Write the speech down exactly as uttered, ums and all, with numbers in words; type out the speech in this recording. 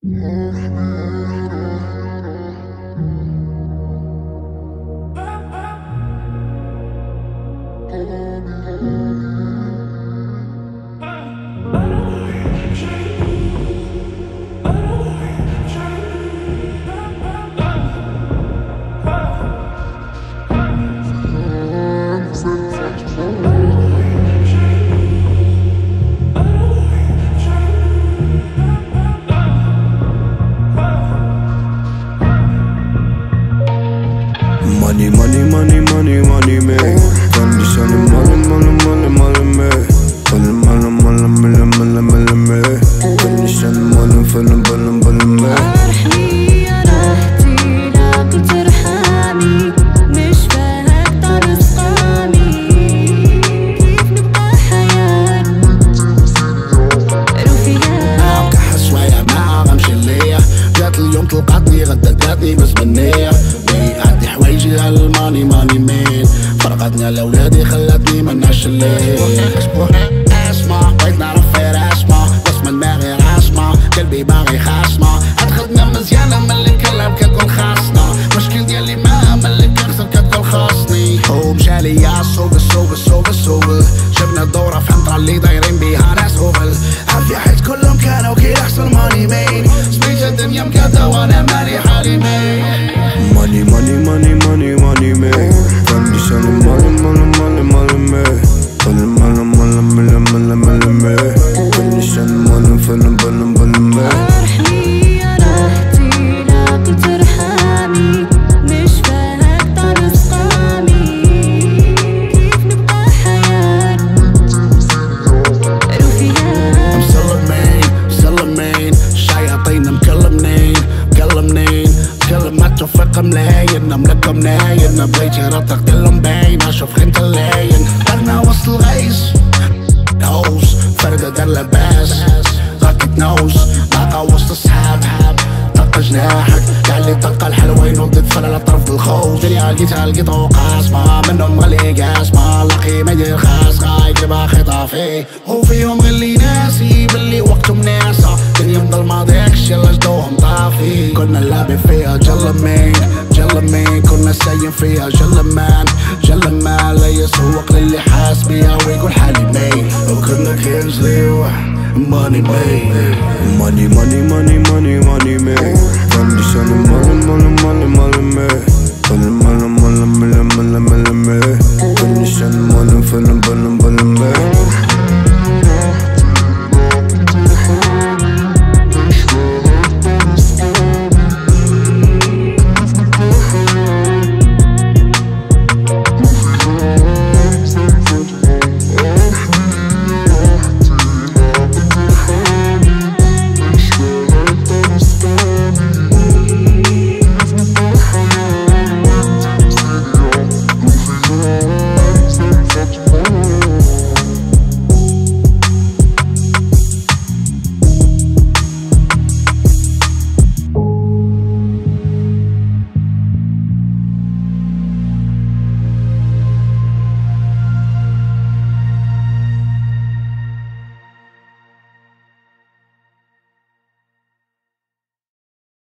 Money, money, money, money, money, me. Condition, money, money, money, money, me. Money, money, money, money, money, money, me. Condition, money, money, money, money, me. ارحمي يا راحتي لا كنت ارحمي مش فاهك طرف قامي كيف نبقى حياة روحية كحس شوية ما غمشي ليا جات اليوم طلقتني غدا داتني بس بالنية عندي حوايجي هالماني ماني مين فرقتني لولادي خلتني منعش الليل اسمع بغيت نعرف غير اسمع بس من دماغي راسمة قلبي باغي خاسمة ادخلتنا مزيانة من اللي كلام كتكون خاصنا مشكل ديالي ما من اللي كنخسر كتكون خاصني هو مشالي يا السوق السوق السوق السوق جبنا الدورة فهمت اللي دايرين بيها ناس هوبل عافية حيت كلهم كانوا كيحسن ماني مين سبيت الدنيا مكادة وانا مالي حالي مين Money, money, money, money, money, me. Condition, money, money, money, money, me. Money, money, money, money, money, money, me. Condition, money, money, money, money, me. ارحمي يا راحتي لا كنت ارحمي مش فاهك طرف قامي كيف نبقى حياة روحية مسلمين مسلمين الشياطين مكلمنين مكلمنين كل ما توفق ملاين نملك مناين بغيتي ربطك كل مبين اشوف خنت اللين درنا وسط الغيس نوس فردة دار لباس غاكت نوس باقا وسط السحاب طق جناحك قالي طق الحلوين وبدت فلا طرف الخوف دنيا لقيتها لقيت قاسمة منهم غلي قاسمة لاقي ما يدير خاص غايك يبقى خطافي وفيهم غلي ناسي باللي وقتهم ناسا دنيا مظلمة داكش يلا جدوهم طافي كنا لابي فيها جلمين جلمين كنا سايين فيها جلمان جلمان لا يسوق للي حاس بيها ويقول حالي مين وكنا كنجريو ماني مين Money, money, money,